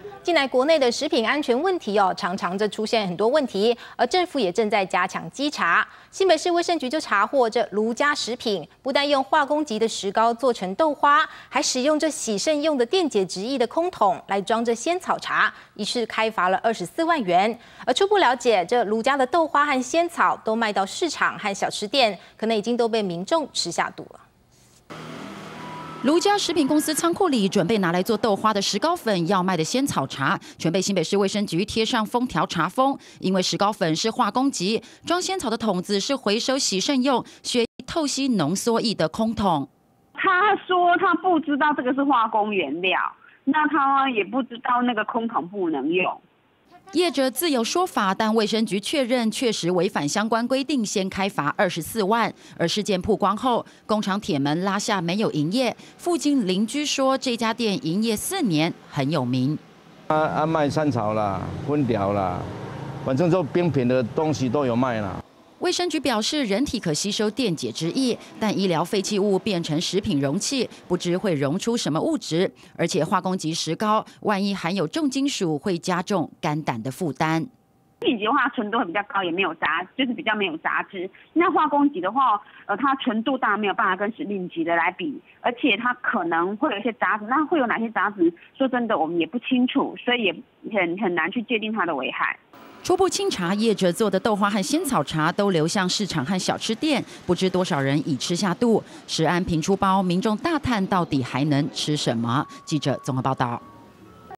近来国内的食品安全问题常常出现很多问题，而政府也正在加强稽查。新北市卫生局就查获这卢家食品，不但用化工级的石膏做成豆花，还使用这洗肾用的电解质液的空桶来装着仙草茶，一次开罚了24万元。而初步了解，这卢家的豆花和仙草都卖到市场和小吃店，可能已经都被民众吃下肚了。 卢家食品公司仓库里准备拿来做豆花的石膏粉，要卖的仙草茶，全被新北市卫生局贴上封条查封。因为石膏粉是化工级，装仙草的桶子是回收洗肾用血液透析浓缩液的空桶。 他说他不知道这个是化工原料，那他也不知道那个空桶不能用。 业者自有说法，但卫生局确认确实违反相关规定，先开罚24万。而事件曝光后，工厂铁门拉下没有营业。附近邻居说，这家店营业4年，很有名。 卖山草啦、荤条啦，反正就冰品的东西都有卖啦。 卫生局表示，人体可吸收电解质液，但医疗废弃物变成食品容器，不知会溶出什么物质。而且化工级石膏，万一含有重金属，会加重肝胆的负担。 食品级的话，纯度会比较高，也没有杂，就是比较没有杂质。那化工级的话，它纯度当然没有办法跟食品级的来比，而且它可能会有一些杂质，那会有哪些杂质？说真的，我们也不清楚，所以也很难去界定它的危害。 初步清查，业者做的豆花和仙草茶都流向市场和小吃店，不知多少人已吃下肚。食安频出包，民众大叹到底还能吃什么？记者综合报道。